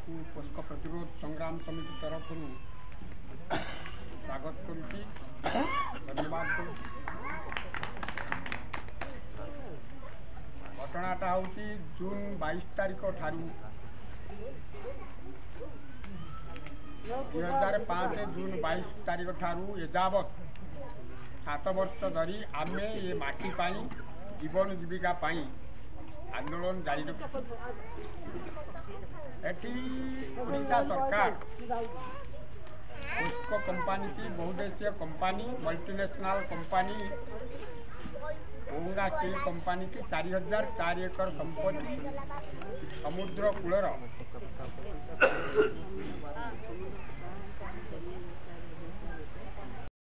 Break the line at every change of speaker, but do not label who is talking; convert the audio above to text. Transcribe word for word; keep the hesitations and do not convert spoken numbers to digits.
को पोस्को प्रतिरोध संग्राम समिति तरफ स्वागत करुच्ची धन्यवाद करुच्ची। घटनाटा हूँ जून बाईस तारीख ठारू दुई हजार पाँच जून बाईस तारीख ठारू एजावत सात वर्ष धरी आमे ये माटी पाई जीवन जीविका पाई आंदोलन जारी रखी। एटी ओडिशा सरकार पोस्को कंपानी की बहुदेशीय कंपानी मल्टीनेशनल कंपानी ओंगा स्टील कंपानी की चार हजार चार एकर संपत्ति समुद्र कूलर